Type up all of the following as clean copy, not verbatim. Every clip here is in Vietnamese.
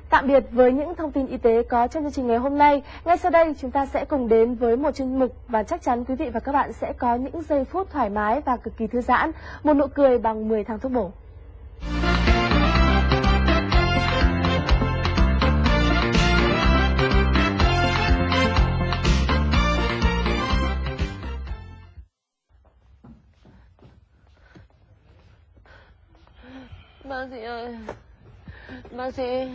Tạm biệt với những thông tin y tế có trong chương trình ngày hôm nay. Ngay sau đây chúng ta sẽ cùng đến với một chuyên mục và chắc chắn quý vị và các bạn sẽ có những giây phút thoải mái và cực kỳ thư giãn. Một nụ cười bằng 10 tháng thuốc bổ. Bác sĩ ơi, bác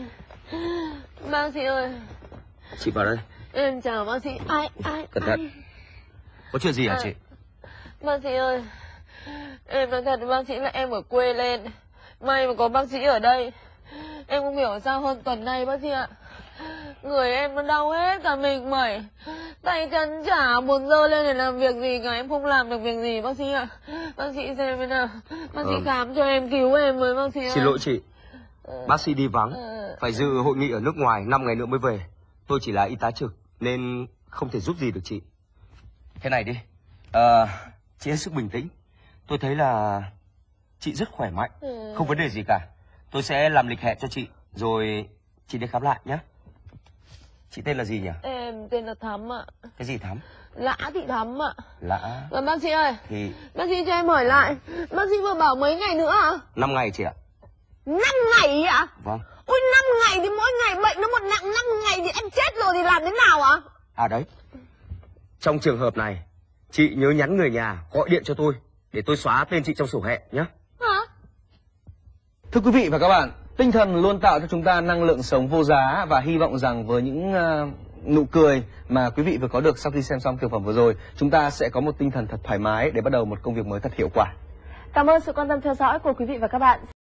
sĩ ơi. Chị vào đây. Em chào bác sĩ. Cẩn thận. Có chuyện gì hả chị? Bác sĩ ơi, em nói thật với bác sĩ là em ở quê lên. May mà có bác sĩ ở đây. Em không hiểu sao hơn tuần nay bác sĩ ạ. Người em nó đau hết cả mình mẩy. Tay chân chả muốn giơ lên để làm việc gì cả. Em không làm được việc gì bác sĩ ạ. Bác sĩ xem thế nào. Bác sĩ khám cho em, cứu em với bác sĩ ơi. Xin lỗi chị. Bác sĩ đi vắng. Phải dự hội nghị ở nước ngoài 5 ngày nữa mới về. Tôi chỉ là y tá trực nên không thể giúp gì được chị. Thế này đi. Chị hết sức bình tĩnh. Tôi thấy là chị rất khỏe mạnh. Không vấn đề gì cả. Tôi sẽ làm lịch hẹn cho chị. Rồi chị đi khám lại nhé. Chị tên là gì nhỉ? Em tên là Thắm ạ. Cái gì Thắm? Lã Thị Thắm ạ. Lã. Vâng bác sĩ ơi. Thì bác sĩ cho em hỏi lại. Bác sĩ vừa bảo mấy ngày nữa ạ? 5 ngày chị ạ. 5 ngày ạ? Vâng. Ôi 5 ngày thì mỗi ngày bệnh nó một nặng, 5 ngày thì em chết rồi thì làm thế nào ạ? À đấy. Trong trường hợp này, chị nhớ nhắn người nhà gọi điện cho tôi để tôi xóa tên chị trong sổ hẹn nhé. Hả? Thưa quý vị và các bạn, tinh thần luôn tạo cho chúng ta năng lượng sống vô giá và hy vọng rằng với những nụ cười mà quý vị vừa có được sau khi xem xong thực phẩm vừa rồi, chúng ta sẽ có một tinh thần thật thoải mái để bắt đầu một công việc mới thật hiệu quả. Cảm ơn sự quan tâm theo dõi của quý vị và các bạn.